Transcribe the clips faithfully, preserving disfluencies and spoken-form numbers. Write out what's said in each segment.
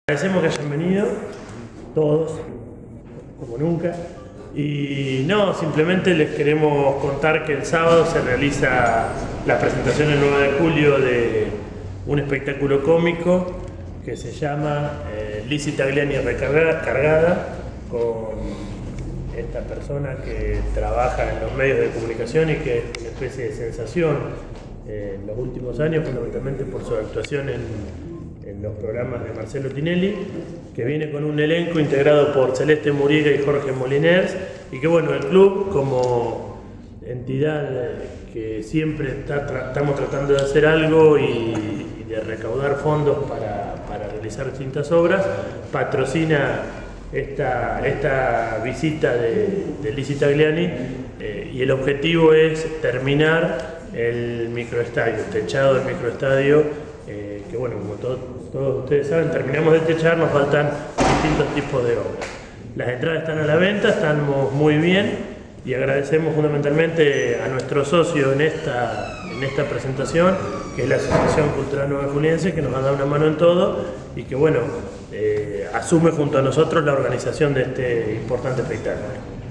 Agradecemos que hayan venido, todos, como nunca. Y no, simplemente les queremos contar que el sábado se realiza la presentación el nueve de julio de un espectáculo cómico que se llama eh, Lizzy Tagliani recargada, con esta persona que trabaja en los medios de comunicación y que es una especie de sensación eh, en los últimos años, fundamentalmente por su actuación en en los programas de Marcelo Tinelli, que viene con un elenco integrado por Celeste Muriga y Jorge Moliners, y que bueno, el club como entidad que siempre está, tra estamos tratando de hacer algo y, y de recaudar fondos para, para realizar distintas obras, patrocina esta, esta visita de, de Lizzy Tagliani, eh, y el objetivo es terminar el microestadio, el techado del microestadio, eh, que bueno, como todo, todos ustedes saben, terminamos de techar, nos faltan distintos tipos de obras. Las entradas están a la venta, estamos muy bien y agradecemos fundamentalmente a nuestro socio en esta, en esta presentación, que es la Asociación Cultural Nueva Juliense, que nos ha dado una mano en todo y que bueno, eh, asume junto a nosotros la organización de este importante espectáculo.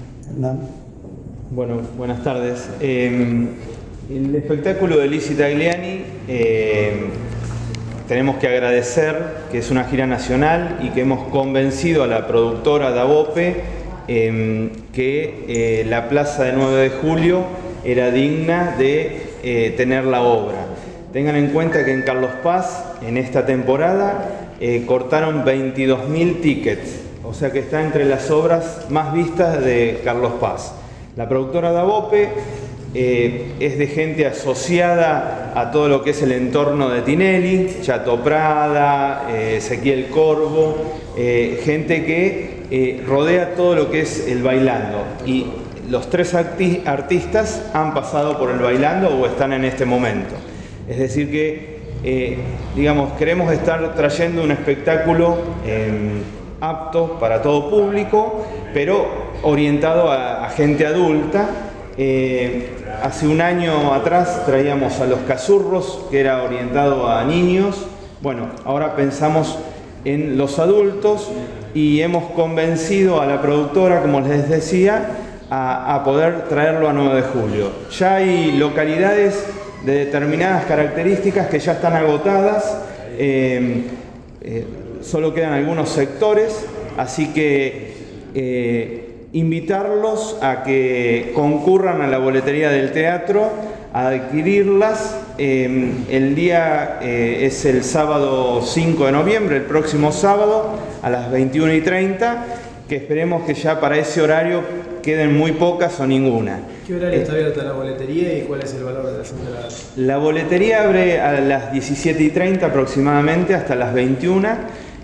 Bueno, buenas tardes. Eh, el espectáculo de Lizzy Tagliani, eh, tenemos que agradecer que es una gira nacional y que hemos convencido a la productora Dabope eh, que eh, la plaza de nueve de julio era digna de eh, tener la obra. Tengan en cuenta que en Carlos Paz, en esta temporada, eh, cortaron veintidós mil tickets, o sea que está entre las obras más vistas de Carlos Paz. La productora Dabope Eh, es de gente asociada a todo lo que es el entorno de Tinelli, Chato Prada, eh, Ezequiel Corvo, eh, gente que eh, rodea todo lo que es el bailando. Y los tres arti artistas han pasado por el bailando o están en este momento. Es decir que, eh, digamos, queremos estar trayendo un espectáculo eh, apto para todo público, pero orientado a, a gente adulta. Eh, hace un año atrás traíamos a Los Cazurros, que era orientado a niños. Bueno, ahora pensamos en los adultos y hemos convencido a la productora, como les decía, a, a poder traerlo a nueve de julio. Ya hay localidades de determinadas características que ya están agotadas, eh, eh, solo quedan algunos sectores, así que eh, invitarlos a que concurran a la boletería del teatro, a adquirirlas. Eh, el día eh, es el sábado cinco de noviembre, el próximo sábado, a las veintiuna y treinta, que esperemos que ya para ese horario queden muy pocas o ninguna. ¿Qué horario eh, está abierta la boletería y cuál es el valor de las entradas? La boletería abre a las diecisiete y treinta aproximadamente hasta las veintiuna.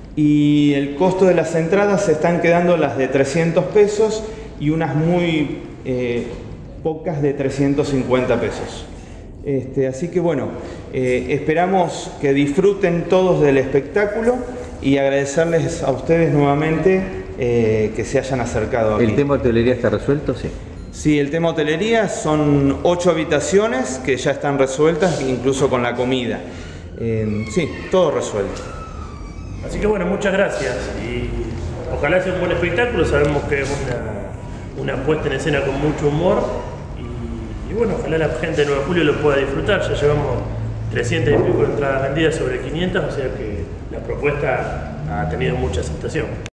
Y el costo de las entradas se están quedando las de trescientos pesos y unas muy eh, pocas de trescientos cincuenta pesos. Este, así que bueno, eh, esperamos que disfruten todos del espectáculo y agradecerles a ustedes nuevamente eh, que se hayan acercado aquí. ¿El tema hotelería está resuelto? Sí. Sí, el tema hotelería son ocho habitaciones que ya están resueltas, incluso con la comida. Eh, sí, todo resuelto. Así que bueno, muchas gracias y ojalá sea un buen espectáculo. Sabemos que es una, una puesta en escena con mucho humor y, y bueno, ojalá la gente de nueve de julio lo pueda disfrutar. Ya llevamos trescientas y pico entradas vendidas sobre quinientas, o sea que la propuesta ha tenido mucha aceptación.